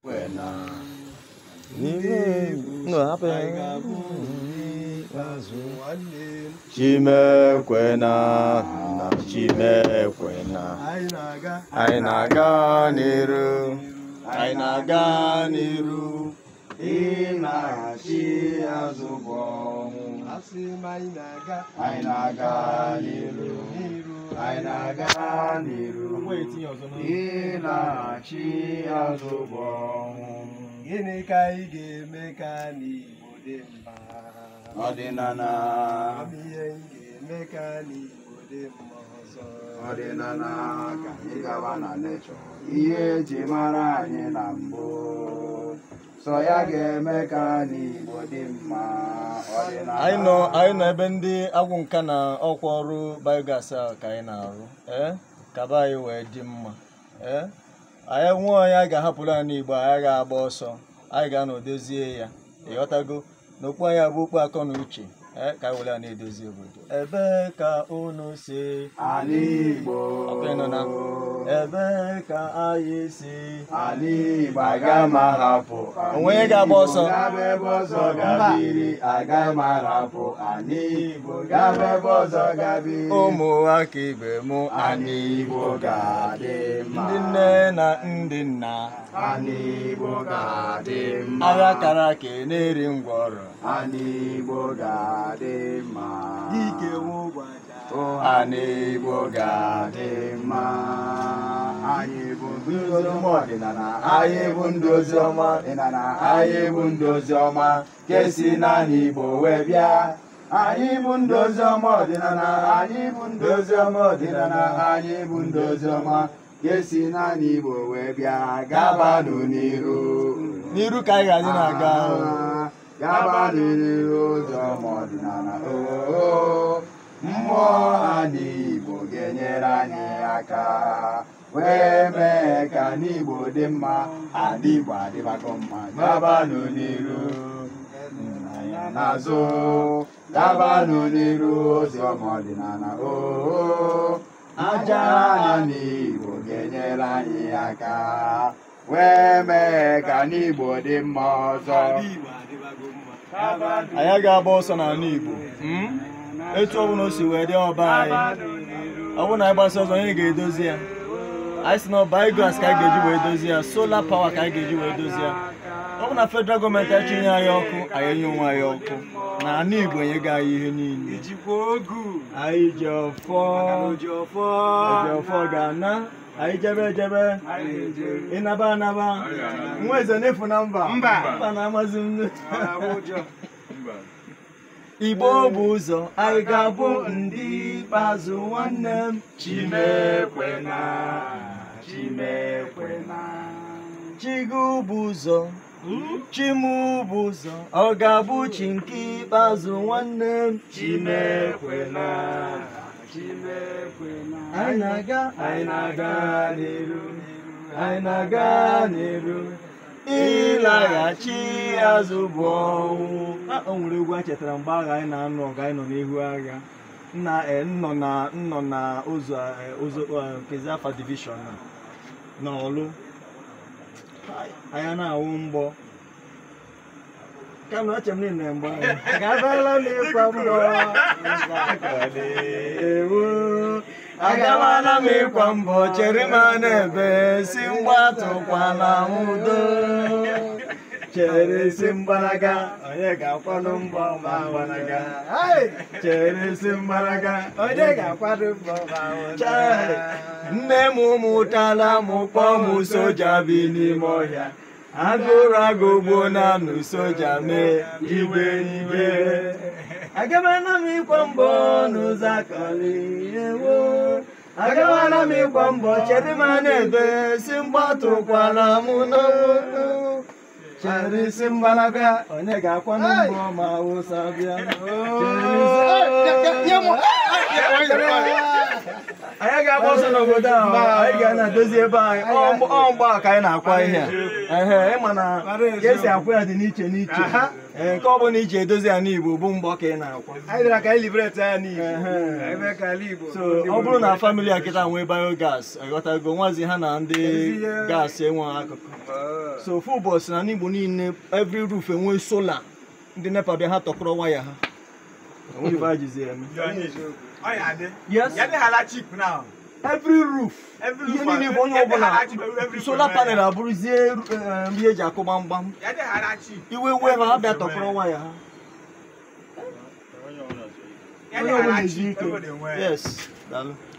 Chimekwena, anyị na-aga n'iru, ịnaghachi azụ bụ ọnwụ. Anyị na-aga n'iru, ịnaghachi azụ bụ ọnwụ. Gịnị ka anyị ga-eme ka n'Igbo dị mma? Ọdịnala. Ihe anyị ga-eme ka n'Igbo dị mma ọzọ. Ọdịnala ka anyị gaba na nechọ ihe eji mara anyị na mbụ. Sọ ya ga-eme ka n'Igbo dị mma. Anyị nọ ebe ndị agwụ nka na ọkwa ọrụ biogas a ka anyị na-arụ ka be anyị wee dị mma. Anyị nwụọ onye a ga-ahapụrụ anyị Igbo, anyị ga-agba ọsọ, anyị ga-anọ dozie ya. Ịghọtago n'okpu anyị abụ okpu akọ na uche ka anyị were ya na-edozi obodo. Ebee ka unu si? Ala Igbo. Ebee ka anyị si? Ala Igbo. Agaghị m ahapụ onwe onye ga-agba ọsọ. Gaba ebe ọzọ gabiri, agaghị m ahapụ Ala Igbo. Gaba ebe ọzọ gabiri. Ụmụ aka ibe m, Ala Igbo ga-adị mma. ndị nne na ndị nna, Ala Igbo ga-adị mma. agha kara aka na-eri ngwọrọ. Ala Igbo ga-adị mma. Dike nwụgwaja. Ala Igbo ga-adị mma. Anyị bụ ndị oziọma ọdịnala, anyị bụ ndị oziọma ọdịnala, anyị bụ ndị oziọma nke si n'ala Igbo wee bịa. Anyị bụ ndị oziọma ọdịnala, anyị bụ ndị oziọma ọdịnala, anyị bụ ndị oziọma nke si n'ala Igbo wee bịa. Gabanụ n'iru. N'iru ka anyị ga-adị na-aga. Gabanụ n'iru oziọma ọdịnala. Mmụọ ala Igbo ga-enyere anyị aka wee mee ka n'Igbo dị mma. Ala Igbo adịbago mma. Gabanụ n'iru, n'azụ. Gabanụ n'iru oziọma ọdịnala. Aja ala Igbo ga-enyere anyị aka wee mee ka n'Igbo dị mma ọzọ. Anyị ga-agba ọsọ n'ala Igbo etu ọ bụla o si wee dị ọba anyị. Ọ bụrụ na anyị gbasa ọzọ, onye ga-edozi ya. Anyị si na biogas ka anyị ga-eji wee dozi ya, solar power ka anyị ga-eji wee dozi ya. Ọ bụ na federal gọọmenti achịnye anyị ọkụ, anyị enye onwe anyị ọkụ. Na ala Igbo enyego anyị ihe niile. Anyị ji ọfọ ga-ana, anyị jebe ịnaba anaba. Nwa eze na-efu na mba na-amazi m. Igbo bụ ụzọ, anyị ga-abụ ndị ikpeazụ nwanne m. Chimekwena. Chigu bụ ụzọ, Chimu bụ ụzọ, ọ ga-abụ chi nke ikpeazụ nwanne m. Chimekwena. Anyị na-aga n'iru, ịlaghachi azụ bụ ọnwụ. O nwere egwu anyị chetara mgbe agha anyị na-anụ ọgụ, anyị nọ n'ihu agha. Nnọ na ụzọ Keziafa division na Ọlụ. Anya na-awụ mgbọ ka na echem niile mgbe agabala m ịkwa mbọ. Agabala m ịkwa mbọ, chere m n'ebe si mgbatụkwana udo. Chere si mgbalaga, onye ga-akwado mbọ ma gbalaga. Chere si mgbalaga, onye ga-akwado mbọ ma gbalaga. Nne m mụtala m kpọọ m soja bi n'ime ọhịa. Agụrụ agụgbo na nụ soja mee igwe. Agabala m ịkwa mbọ n'ụzọ akọrọ ewo. Agabala m ịkwa mbọ, chere m n'ebe si mgbatụkwala m n'ọnwụ. Chere si mgbalaga, onye ga-akwado mbọ ma wụsa bịa. Anyị ga-agba ọsọ n'obodo ahụ, anyị ga na-edozi ebe anyị. Ọ mgba ka anyị na-akwa ihe a. Ịma na ka esi akwa ya dị n'iche n'iche. nke ọ bụla iji edozi ya n'Igbo bụ mgbọ ka ị na-akwa. Anyị bịara ka anyị liberate ya n'Igbo. Anyị bịara ka ala Igbo. So ọ bụrụ na famili a kịta nwee biogas ịghọtago nwazi ha na ndị gas enweghị akụkụ. So ofu ụbọchị na n'Igbo niile every roof enwee sola ndị NEPA bịa ha tọkọrọ waya ha. Yes. Every roof. Ihe niile bụ onye ọbụla solar panel abụrụzie ihe eji akụ gbamgbam. Iwe ha abịa tọkọrọ waya ha. Onye ọbụla ezu ike. Yes. Daalụ.